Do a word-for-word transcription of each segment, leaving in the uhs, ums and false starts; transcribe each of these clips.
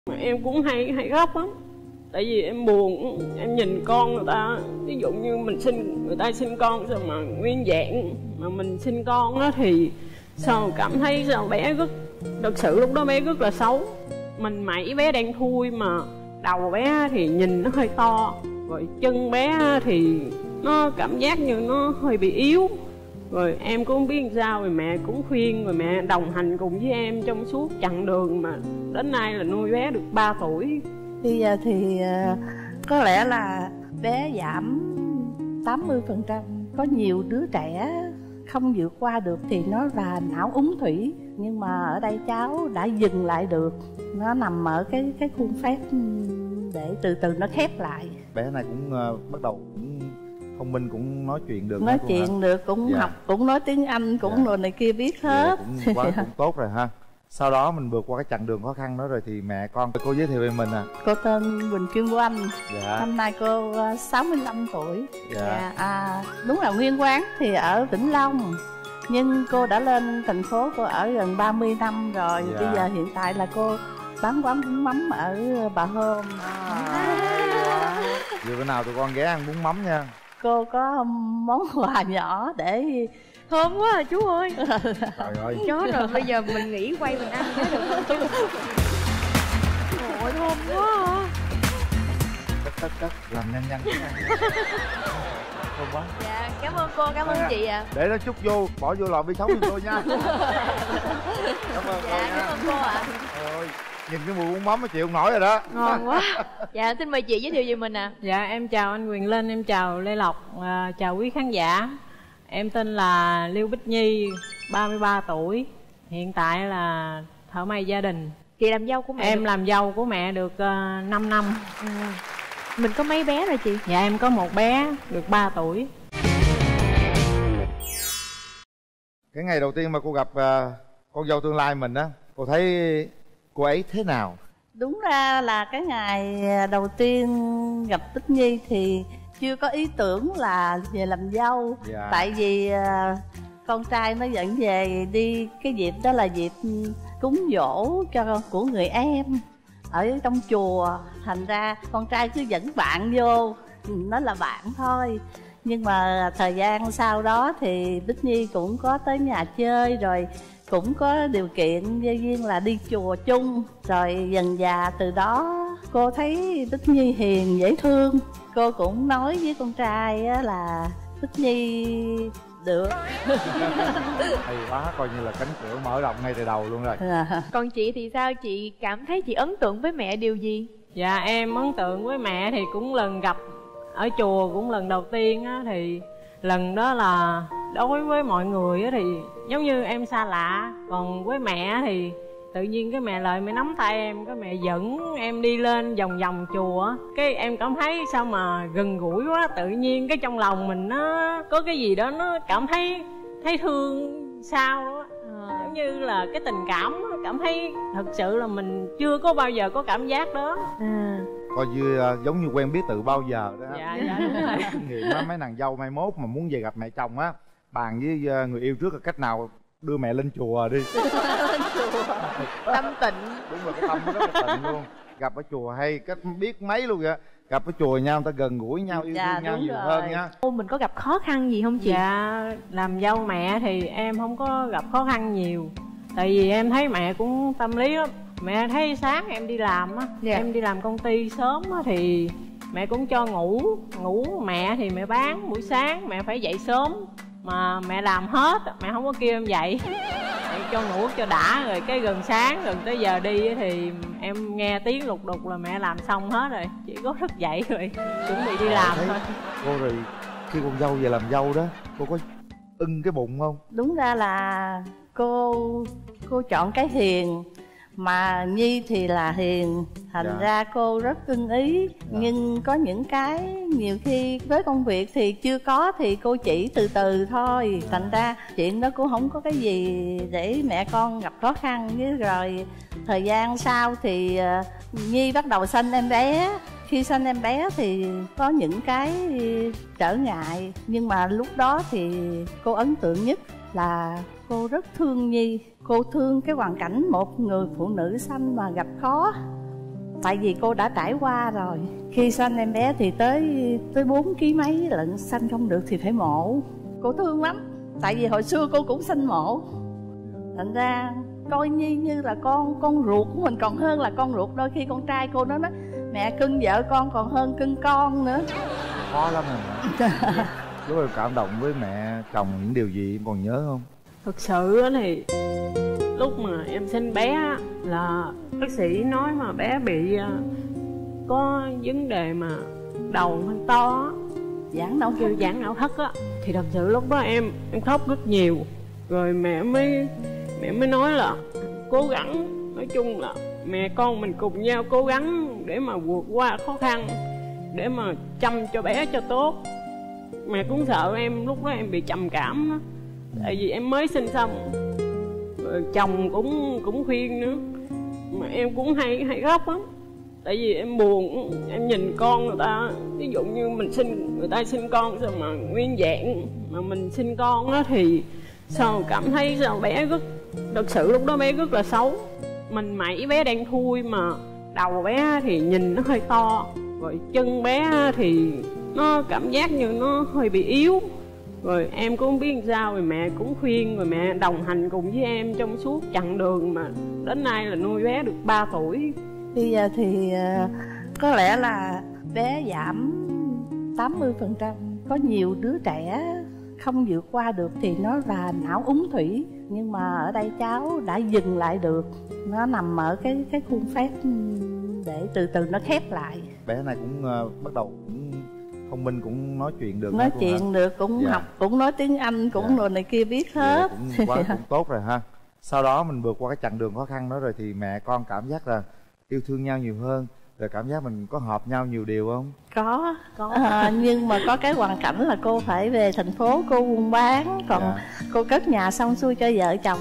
Mà em cũng hay hay khóc lắm, tại vì em buồn. Em nhìn con người ta, ví dụ như mình sinh, người ta sinh con sao mà nguyên dạng, mà mình sinh con đó thì sao cảm thấy sao bé rất, thật sự lúc đó bé rất là xấu. Mình mẩy bé đang thui mà đầu bé thì nhìn nó hơi to, rồi chân bé thì nó cảm giác như nó hơi bị yếu. Rồi em cũng không biết làm sao, rồi mẹ cũng khuyên, rồi mẹ đồng hành cùng với em trong suốt chặng đường mà đến nay là nuôi bé được ba tuổi. Bây giờ thì có lẽ là bé giảm tám mươi phần trăm. Có nhiều đứa trẻ không vượt qua được thì nó là não úng thủy, nhưng mà ở đây cháu đã dừng lại được. Nó nằm ở cái cái khuôn phép để từ từ nó khép lại. Bé này cũng uh, bắt đầu cũng thông minh, cũng nói chuyện được. Nói chuyện hả? Được, cũng dạ. Học, cũng nói tiếng Anh, cũng dạ. Rồi này kia biết hết. Dạ, cũng quá cũng tốt rồi ha. Sau đó mình vượt qua cái chặng đường khó khăn đó rồi thì mẹ con, cô giới thiệu về mình à. Cô tên Quỳnh Kim Oanh. Dạ. Năm nay cô sáu mươi lăm tuổi. Dạ. Dạ. À, đúng là nguyên quán thì ở Vĩnh Long, nhưng cô đã lên thành phố, cô ở gần ba mươi năm rồi. Dạ. Bây giờ hiện tại là cô bán quán bún mắm ở Bà Hôm. À. À. Giờ bữa nào tụi con ghé ăn bún mắm nha. Cô có món quà nhỏ để... Thơm quá à chú ơi. Trời ơi. Chó rồi, bây giờ mình nghỉ quay mình ăn cái được không chú? Ôi thơm quá à. Cắt cắt cắt, làm nhanh nhanh. Thơm quá. Dạ, cảm ơn cô, cảm ơn à, chị ạ. À. Để nó chút vô, bỏ vô lò vi sóng cho tôi nha. Cảm ơn dạ, cô nha. Cảm ơn cô ạ. À. Ôi, nhìn cái mùi bún mắm mà chịu không nổi rồi đó. Ngon quá. Dạ, xin mời chị giới thiệu về mình ạ. À. Dạ, em chào anh Quyền Linh, em chào Lê Lộc, à, chào quý khán giả. Em tên là Lưu Bích Nhi, ba mươi ba tuổi. Hiện tại là thợ may gia đình. Chị làm dâu của mẹ? Em được... làm dâu của mẹ được uh, năm năm. À. Mình có mấy bé rồi chị? Dạ em có một bé được ba tuổi. Cái ngày đầu tiên mà cô gặp uh, con dâu tương lai mình á, cô thấy cô ấy thế nào? Đúng ra là cái ngày đầu tiên gặp Bích Nhi thì chưa có ý tưởng là về làm dâu. Dạ. Tại vì uh, con trai nó dẫn về đi, cái dịp đó là dịp cúng dỗ cho của người em ở trong chùa. Thành ra con trai cứ dẫn bạn vô, nó là bạn thôi. Nhưng mà thời gian sau đó thì Bích Nhi cũng có tới nhà chơi, rồi cũng có điều kiện vô duyên là đi chùa chung. Rồi dần dà từ đó cô thấy Bích Nhi hiền dễ thương. Cô cũng nói với con trai là Bích Nhi được. Hay quá, coi như là cánh cửa mở rộng ngay từ đầu luôn rồi. À. Còn chị thì sao? Chị cảm thấy chị ấn tượng với mẹ điều gì? Dạ em ấn tượng với mẹ thì cũng lần gặp ở chùa, cũng lần đầu tiên á, thì lần đó là đối với mọi người á thì giống như em xa lạ. Còn với mẹ thì tự nhiên cái mẹ lại mẹ nắm tay em, cái mẹ dẫn em đi lên vòng vòng chùa. Cái em cảm thấy sao mà gần gũi quá, tự nhiên cái trong lòng mình nó có cái gì đó nó cảm thấy thấy thương sao đó. À, giống như là cái tình cảm, cảm thấy thật sự là mình chưa có bao giờ có cảm giác đó. À. Coi như uh, giống như quen biết từ bao giờ đó. Dạ dạ đúng rồi. Kinh nghiệm á, mấy nàng dâu mai mốt mà muốn về gặp mẹ chồng á, bàn với uh, người yêu trước là cách nào đưa mẹ lên chùa đi. Tâm tịnh. Đúng rồi, cái tâm nó rất là tịnh luôn. Gặp ở chùa hay cách biết mấy luôn vậy. Gặp ở chùa nhau người ta gần gũi nhau, yêu dạ, thương nhau nhiều rồi. hơn nha. Ô, mình có gặp khó khăn gì không chị? Dạ làm dâu mẹ thì em không có gặp khó khăn nhiều. Tại vì em thấy mẹ cũng tâm lý lắm. Mẹ thấy sáng em đi làm á, dạ. Em đi làm công ty sớm á thì mẹ cũng cho ngủ. Ngủ mẹ thì mẹ bán, buổi sáng mẹ phải dậy sớm. Mà mẹ làm hết, mẹ không có kêu em dậy. Mẹ cho ngủ cho đã, rồi cái gần sáng, gần tới giờ đi thì em nghe tiếng lục đục là mẹ làm xong hết rồi. Chỉ có thức dậy rồi, chuẩn bị đi làm thôi. Cô rồi khi con dâu về làm dâu đó, cô có ưng cái bụng không? Đúng ra là cô cô chọn cái hiền, mà Nhi thì là hiền. Thành dạ. ra cô rất ưng ý. Dạ. Nhưng có những cái nhiều khi với công việc thì chưa có thì cô chỉ từ từ thôi. Thành ra chuyện đó cũng không có cái gì để mẹ con gặp khó khăn. Với rồi thời gian sau thì Nhi bắt đầu sanh em bé. Khi sanh em bé thì có những cái trở ngại. Nhưng mà lúc đó thì cô ấn tượng nhất là cô rất thương Nhi. Cô thương cái hoàn cảnh một người phụ nữ sanh mà gặp khó. Tại vì cô đã trải qua rồi. Khi sanh em bé thì tới tới bốn ký mấy lận, sanh không được thì phải mổ. Cô thương lắm. Tại vì hồi xưa cô cũng sanh mổ. Thành ra coi Nhi như là con con ruột của mình, còn hơn là con ruột. Đôi khi con trai cô nó nói mẹ cưng vợ con còn hơn cưng con nữa. Khó lắm rồi. Lúc em cảm động với mẹ chồng những điều gì em còn nhớ không? Thực sự thì lúc mà em sinh bé là bác sĩ nói mà bé bị có vấn đề mà đầu hơi to, giãn não kêu giãn não thất á, thì thật sự lúc đó em em khóc rất nhiều. Rồi mẹ mới mẹ mới nói là cố gắng, nói chung là mẹ con mình cùng nhau cố gắng để mà vượt qua khó khăn, để mà chăm cho bé cho tốt. Mẹ cũng sợ em lúc đó em bị trầm cảm đó. Tại vì em mới sinh xong, rồi chồng cũng cũng khuyên nữa, mà em cũng hay hay khóc lắm. Tại vì em buồn, em nhìn con người ta, ví dụ như mình sinh, người ta sinh con sao mà nguyên vẹn, mà mình sinh con đó thì sao cảm thấy sao bé rất, thật sự lúc đó bé rất là xấu. Mình mẩy bé đang thui mà đầu bé thì nhìn nó hơi to, rồi chân bé thì nó cảm giác như nó hơi bị yếu. Rồi em cũng không biết làm sao, rồi mẹ cũng khuyên, rồi mẹ đồng hành cùng với em trong suốt chặng đường mà đến nay là nuôi bé được ba tuổi. Bây giờ thì có lẽ là bé giảm tám mươi phần trăm. Có nhiều đứa trẻ không vượt qua được thì nó là não úng thủy. Nhưng mà ở đây cháu đã dừng lại được. Nó nằm ở cái cái khuôn phép để từ từ nó khép lại. Bé này cũng uh, bắt đầu cũng thông minh, cũng nói chuyện được. Nói chuyện hả? Được, cũng dạ. Học, cũng nói tiếng Anh, cũng dạ. Rồi này kia biết hết. Dạ, cũng quá cũng tốt rồi ha. Sau đó mình vượt qua cái chặng đường khó khăn đó rồi thì mẹ con cảm giác là yêu thương nhau nhiều hơn, rồi cảm giác mình có hợp nhau nhiều điều không? Có, có. À, nhưng mà có cái hoàn cảnh là cô phải về thành phố cô buôn bán, còn dạ. Cô cất nhà xong xuôi cho vợ chồng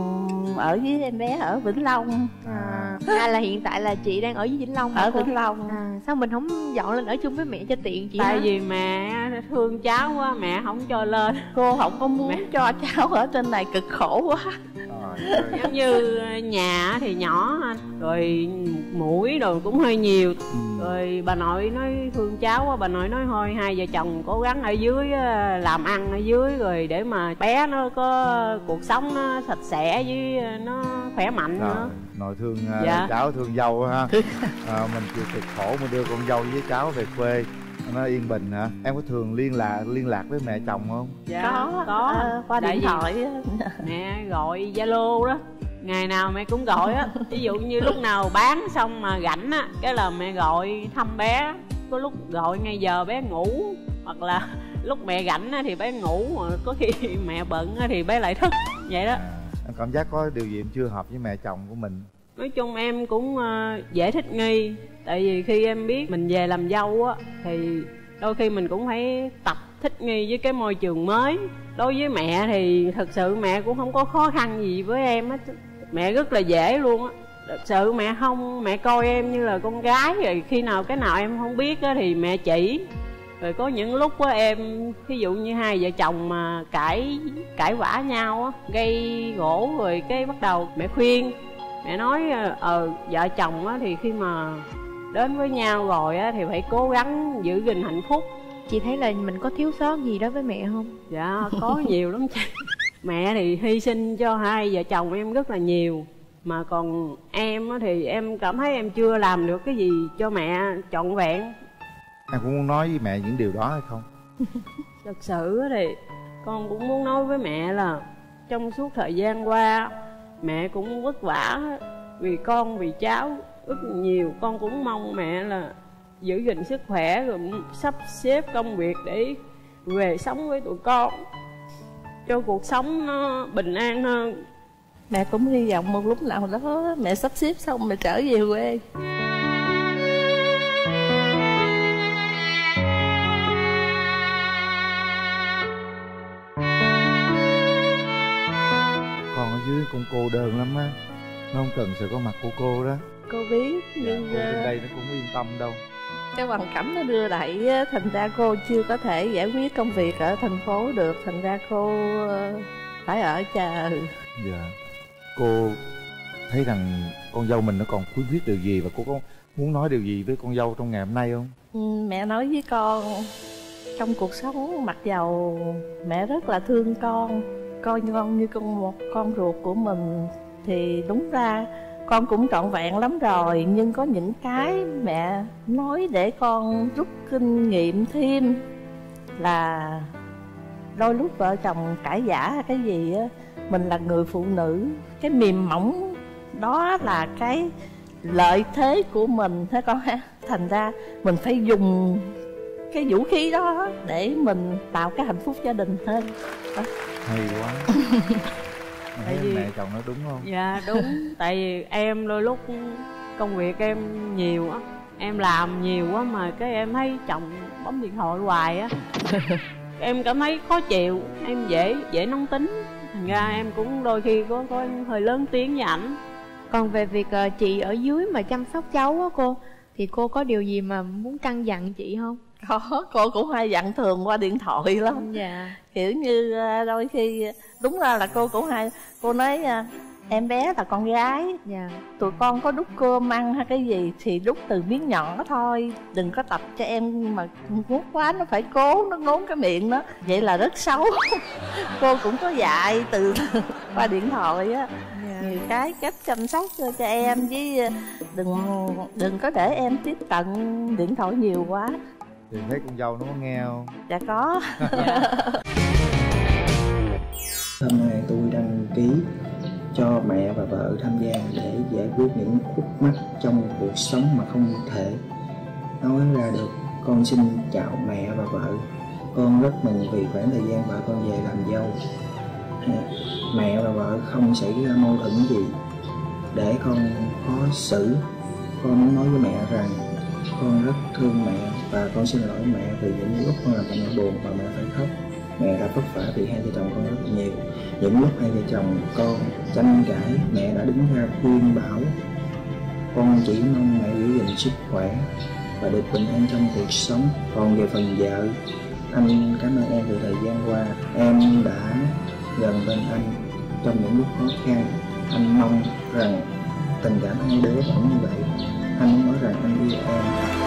ở với em bé ở Vĩnh Long. À, à là hiện tại là chị đang ở với Vĩnh Long. Ở Vĩnh Long. À, sao mình không dọn lên ở chung với mẹ cho tiện chị? Tại hả? vì mẹ thương cháu quá, mẹ không cho lên. Cô không có muốn mẹ cho cháu ở trên này cực khổ quá. Giống như nhà thì nhỏ anh, rồi mũi đồ cũng hơi nhiều. Rồi bà nội nói thương cháu quá, bà nội nói thôi hai vợ chồng cố gắng ở dưới làm ăn ở dưới, rồi để mà bé nó có cuộc sống nó sạch sẽ với nó khỏe mạnh rồi, nữa. Nội thương dạ. Cháu thương dâu ha. À, mình chịu cực khổ mà đưa con dâu với cháu về quê nó yên bình hả? Em có thường liên lạc liên lạc với mẹ chồng không? Dạ có, có à, qua điện thoại. Mẹ gọi Zalo đó, ngày nào mẹ cũng gọi á. Ví dụ như lúc nào bán xong mà rảnh á, cái là mẹ gọi thăm bé. Có lúc gọi ngay giờ bé ngủ, hoặc là lúc mẹ rảnh á thì bé ngủ, mà có khi mẹ bận á thì bé lại thức vậy đó. Em cảm giác có điều gì em chưa hợp với mẹ chồng của mình? Nói chung em cũng uh, dễ thích nghi. Tại vì khi em biết mình về làm dâu á, thì đôi khi mình cũng phải tập thích nghi với cái môi trường mới. Đối với mẹ thì thật sự mẹ cũng không có khó khăn gì với em hết. Mẹ rất là dễ luôn á. Thật sự mẹ không, mẹ coi em như là con gái. Rồi khi nào cái nào em không biết á thì mẹ chỉ. Rồi có những lúc á em, ví dụ như hai vợ chồng mà cãi cãi vã nhau á, gây gỗ, rồi cái bắt đầu mẹ khuyên. Mẹ nói ờ vợ chồng á thì khi mà đến với nhau rồi á thì phải cố gắng giữ gìn hạnh phúc. Chị thấy là mình có thiếu sót gì đó với mẹ không? Dạ có nhiều lắm chị. Mẹ thì hy sinh cho hai vợ chồng em rất là nhiều. Mà còn em á thì em cảm thấy em chưa làm được cái gì cho mẹ trọn vẹn. Em cũng muốn nói với mẹ những điều đó hay không? Thật sự thì con cũng muốn nói với mẹ là trong suốt thời gian qua mẹ cũng vất vả vì con, vì cháu rất nhiều. Con cũng mong mẹ là giữ gìn sức khỏe, rồi sắp xếp công việc để về sống với tụi con cho cuộc sống nó bình an hơn. Mẹ cũng hy vọng một lúc nào đó mẹ sắp xếp xong mẹ trở về quê. Con ở dưới con cô đơn lắm á, nó không cần sự có mặt của cô đó. Cô biết nhưng dạ, cô bên đây nó cũng yên tâm đâu. Cái hoàn cảnh nó đưa đẩy, thành ra cô chưa có thể giải quyết công việc ở thành phố được, thành ra cô phải ở chờ. Dạ. Cô thấy rằng con dâu mình nó còn khiếm khuyết điều gì, và cô có muốn nói điều gì với con dâu trong ngày hôm nay không? Ừ, mẹ nói với con, trong cuộc sống mặc dầu mẹ rất là thương con, coi con như con một con ruột của mình, thì đúng ra con cũng trọn vẹn lắm rồi, nhưng có những cái mẹ nói để con rút kinh nghiệm thêm là đôi lúc vợ chồng cãi vã cái gì á, mình là người phụ nữ, cái mềm mỏng đó là cái lợi thế của mình thế con ha. Thành ra mình phải dùng cái vũ khí đó để mình tạo cái hạnh phúc gia đình hơn. Đó. Hay quá. Tại vì mẹ chồng nói đúng không? Dạ đúng. Tại vì em đôi lúc công việc em nhiều á, em làm nhiều quá mà cái em thấy chồng bấm điện thoại hoài á, em cảm thấy khó chịu, em dễ dễ nóng tính, thành ra em cũng đôi khi có có hơi lớn tiếng với ảnh. Còn về việc uh, chị ở dưới mà chăm sóc cháu á cô, thì cô có điều gì mà muốn căn dặn chị không? Có, cô cũng hay dặn thường qua điện thoại lắm. Dạ. Kiểu như đôi khi đúng ra là cô cũng hay, cô nói em bé là con gái, dạ, tụi con có đút cơm ăn hay cái gì thì đút từ miếng nhỏ thôi, đừng có tập cho em mà ngút quá nó phải cố nó ngốn cái miệng đó, vậy là rất xấu. Cô cũng có dạy từ qua điện thoại á, dạ, nhiều cái cách chăm sóc cho em, với đừng đừng có để em tiếp cận điện thoại nhiều quá. Thì thấy con dâu nó có nghe không? Dạ có. Dạ. Hôm nay tôi đăng ký cho mẹ và vợ tham gia để giải quyết những khúc mắc trong cuộc sống mà không thể nói ra được. Con xin chào mẹ và vợ. Con rất mừng vì khoảng thời gian vợ con về làm dâu, mẹ và vợ không xảy ra mâu thuẫn gì để con khó xử. Con muốn nói với mẹ rằng con rất thương mẹ và con xin lỗi mẹ vì những lúc con làm mẹ buồn và mẹ phải khóc. Mẹ đã vất vả vì hai vợ chồng con rất nhiều. Những lúc hai vợ chồng con tranh cãi, mẹ đã đứng ra khuyên bảo. Con chỉ mong mẹ giữ gìn sức khỏe và được bình an trong cuộc sống. Còn về phần vợ, anh cảm ơn em vì thời gian qua em đã gần bên anh trong những lúc khó khăn. Anh mong rằng tình cảm hai đứa vẫn như vậy. Anh muốn nói rằng anh yêu em.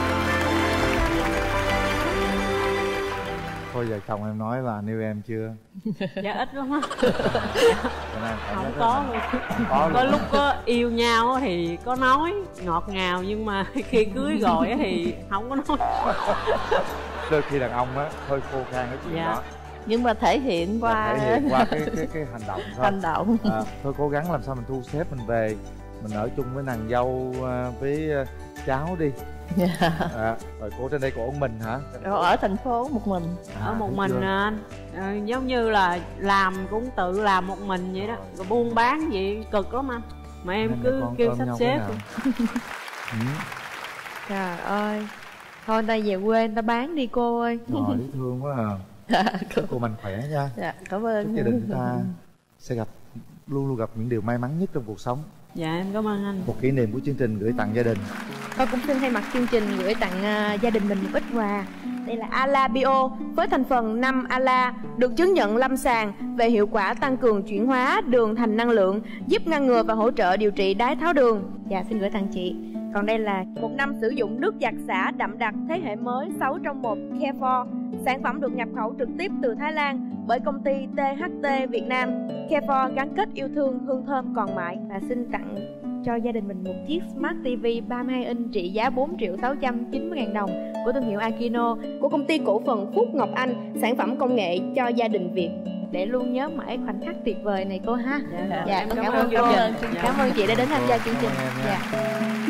Thôi vợ chồng em nói là anh yêu em chưa? Dạ ít lắm á. Không có luôn. Có, có lúc có yêu nhau thì có nói ngọt ngào, nhưng mà khi cưới rồi thì không có nói. Đôi khi đàn ông á hơi khô khan cái chuyện dạ. đó. Nhưng mà thể hiện qua thể hiện qua cái cái cái hành động thôi. Hành động. À, thôi cố gắng làm sao mình thu xếp mình về, mình ở chung với nàng dâu với cháu đi. Yeah. À, rồi cô trên đây cô ở mình hả? Rồi ở thành phố một mình. À, ở một mình anh à, giống như là làm cũng tự làm một mình vậy đó, rồi buôn bán vậy cực lắm anh, mà em nên cứ kêu sắp xếp. Ừ. Trời ơi, thôi ta về quê ta bán đi cô ơi. Rồi dễ thương quá à. Cô mạnh khỏe nha. Dạ cảm ơn. Chúc gia đình chúng ta sẽ gặp luôn luôn gặp những điều may mắn nhất trong cuộc sống. Dạ em cảm ơn anh. Một kỷ niệm của chương trình gửi tặng gia đình. Tôi cũng xin thay mặt chương trình gửi tặng uh, gia đình mình một ít quà. Đây là Ala Bio với thành phần năm Ala, được chứng nhận lâm sàng về hiệu quả tăng cường chuyển hóa đường thành năng lượng, giúp ngăn ngừa và hỗ trợ điều trị đái tháo đường. Dạ xin gửi tặng chị. Còn đây là một năm sử dụng nước giặt xả đậm đặc thế hệ mới sáu trong một Care, sản phẩm được nhập khẩu trực tiếp từ Thái Lan bởi công ty tê hát tê Việt Nam. Care gắn kết yêu thương, hương thơm còn mãi. Và xin tặng cho gia đình mình một chiếc Smart ti vi ba mươi hai inch trị giá bốn triệu sáu trăm chín mươi ngàn đồng của thương hiệu Akino của công ty cổ phần Phúc Ngọc Anh, sản phẩm công nghệ cho gia đình Việt, để luôn nhớ mãi khoảnh khắc tuyệt vời này cô ha. Dạ, dạ, cảm, cảm ơn cô. Cảm ơn chị đã đến tham gia chương trình. Dạ.